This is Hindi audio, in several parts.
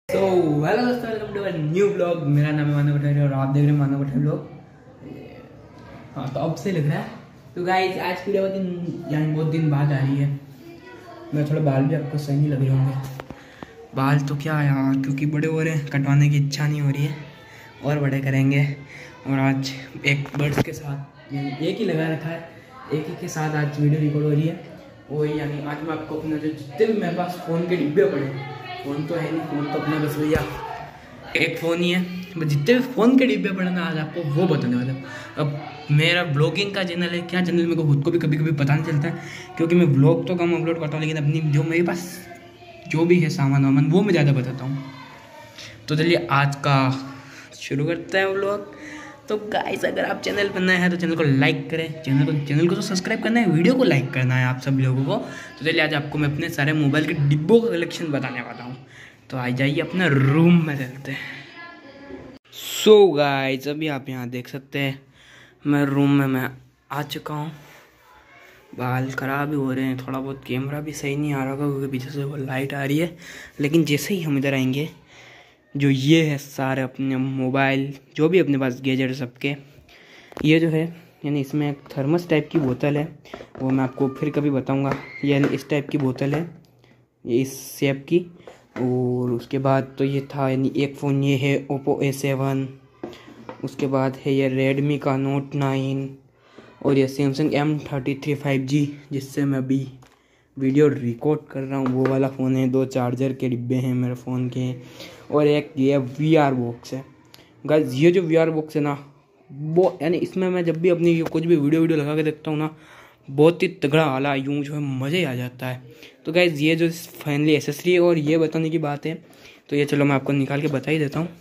तो हेलो दोस्तों, वेलकम टू न्यू ब्लॉग। मेरा नाम है मानव पठारी और आप देख रहे हैं मानव पठारी ब्लॉग। हाँ, तो अब से लग रहा है। तो गाइस आज की वीडियो बहुत दिन बाद आ रही है। मैं थोड़ा बाल भी आपको सही नहीं लग रहे होंगे। बाल तो क्या यार, क्योंकि बड़े हो रहे हैं, कटवाने की इच्छा नहीं हो रही है और बड़े करेंगे। और आज एक बर्ड्स के साथ एक ही लगा रखा है, एक ही के साथ आज वीडियो रिकॉर्ड हो रही है। वही यानी आज मैं आपको अपना जो जितने भी मेरे पास फ़ोन के डिब्बे पड़े, फ़ोन तो है नहीं, फ़ोन तो अपना बस भैया एक फ़ोन ही है, बस जितने भी फ़ोन के डिब्बे पड़े ना आज आपको वो बताने वाला हूँ। अब मेरा ब्लॉगिंग का चैनल है, क्या चैनल मेरे को खुद को भी कभी कभी पता नहीं चलता है, क्योंकि मैं ब्लॉग तो कम अपलोड करता हूँ, लेकिन अपनी जो मेरे पास जो भी है सामान वामान वो मैं ज़्यादा बताता हूँ। तो चलिए आज का शुरू करते हैं ब्लॉग। तो गाइस अगर आप चैनल पर नए हैं तो चैनल को लाइक करें, चैनल को तो सब्सक्राइब करना है, वीडियो को लाइक करना है आप सब लोगों को। तो चलिए आज आपको मैं अपने सारे मोबाइल के डिब्बों का कलेक्शन बताने वाला हूँ। तो आ जाइए अपना रूम में चलते हैं। सो गाइस अभी आप यहाँ देख सकते हैं मैं रूम में मैं आ चुका हूँ। बाल ख़राब भी हो रहे हैं, थोड़ा बहुत कैमरा भी सही नहीं आ रहा होगा क्योंकि पीछे से वो लाइट आ रही है। लेकिन जैसे ही हम इधर आएंगे, जो ये है सारे अपने मोबाइल जो भी अपने पास गैजेट सबके, ये जो है यानी इसमें एक थर्मस टाइप की बोतल है, वो मैं आपको फिर कभी बताऊंगा। ये इस टाइप की बोतल है, ये इस शेप की। और उसके बाद तो ये था यानी एक फ़ोन ये है ओप्पो A7, उसके बाद है ये रेडमी का Note 9 और ये सैमसंग M33 5G जिससे मैं अभी वीडियो रिकॉर्ड कर रहा हूँ, वो वाला फ़ोन है। 2 चार्जर के डिब्बे हैं मेरे फ़ोन के, और एक ये VR बॉक्स है। गाइस ये जो VR बॉक्स है ना, वो यानी इसमें मैं जब भी अपनी कुछ भी वीडियो लगा के देखता हूँ ना, बहुत ही तगड़ा आला यूँ जो है मज़े आ जाता है। तो गाइस ये जो फाइनली एसेसरी है, और ये बताने की बात है तो ये चलो मैं आपको निकाल के बता ही देता हूँ।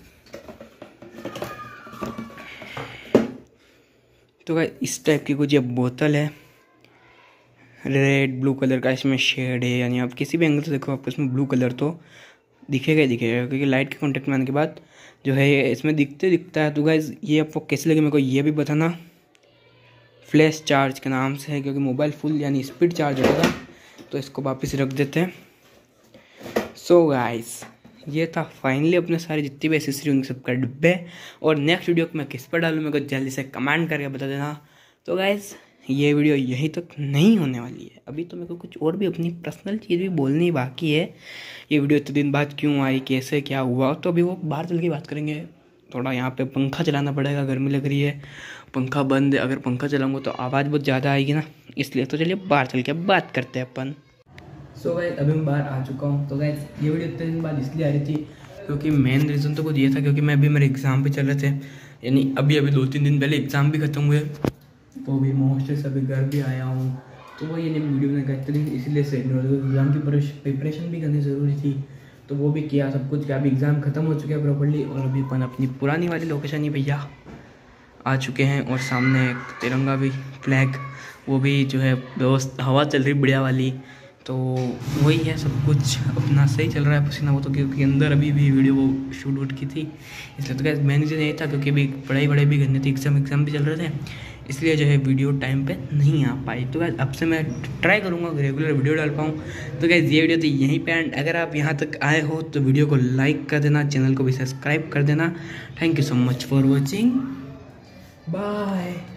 तो गाइस इस टाइप की कुछ ये बोतल है, रेड ब्लू कलर का इसमें शेड है, यानी आप किसी भी एंगल से देखो आपको इसमें ब्लू कलर तो दिखेगा ही दिखेगा, क्योंकि लाइट के कांटेक्ट में आने के बाद जो है इसमें दिखता है। तो गाइस ये आपको कैसे लगे मेरे को ये भी बताना। फ्लैश चार्ज के नाम से है, क्योंकि मोबाइल फुल यानी स्पीड चार्ज होगा। तो इसको वापस रख देते हैं। सो गाइस ये था फाइनली अपने सारे जितने भी एसेसरी उनके सबका डिब्बे। और नेक्स्ट वीडियो को मैं किस पर डालूँ मेरे को जल्दी से कमेंट करके बता देना। तो गाइस ये वीडियो यहीं तक नहीं होने वाली है, अभी तो मेरे को कुछ और भी अपनी पर्सनल चीज़ भी बोलनी बाकी है। ये वीडियो इतने दिन बाद क्यों आई, कैसे क्या हुआ, तो अभी वो बाहर चल के बात करेंगे। थोड़ा यहाँ पे पंखा चलाना पड़ेगा, गर्मी लग रही है, पंखा बंद है। अगर पंखा चलाऊंगा तो आवाज़ बहुत ज़्यादा आएगी ना, इसलिए तो चलिए बाहर चल के बात करते हैं अपन। सो गाइस अभी मैं बाहर आ चुका हूँ। तो गाइस ये वीडियो इतने दिन बाद इसलिए आ रही थी क्योंकि मेन रीज़न तो कुछ ये था, क्योंकि मैं अभी मेरे एग्ज़ाम भी चल रहे थे, यानी अभी 2-3 दिन पहले एग्ज़ाम भी ख़त्म हुए। तो अभी मोस्टली से अभी घर भी आया हूँ, तो वो ये वीडियो में कहते इसलिए से एग्ज़ाम की प्रिपरेशन भी करनी ज़रूरी थी, तो वो भी किया सब कुछ। अभी एग्ज़ाम ख़त्म हो चुका है प्रॉपर्ली, और अभी अपन अपनी पुरानी वाली लोकेशन ही भैया आ चुके हैं। और सामने एक तिरंगा भी फ्लैग, वो भी जो है व्यवस्था हवा चल रही बढ़िया वाली। तो वही है, सब कुछ अपना सही चल रहा है। पसीना वो तो क्योंकि अंदर अभी भी वीडियो वो शूट वूट की थी, इसलिए तो क्या मेन रीज़न यही था, क्योंकि अभी पढ़ाई भी करनी थी, एग्ज़ाम भी चल रहे थे, इसलिए जो है वीडियो टाइम पे नहीं आ पाई। तो गाइस अब से मैं ट्राई करूँगा रेगुलर वीडियो डाल पाऊँ। तो गाइस ये वीडियो तो यहीं पे एंड। अगर आप यहाँ तक आए हो तो वीडियो को लाइक कर देना, चैनल को भी सब्सक्राइब कर देना। Thank you so much for watching, bye.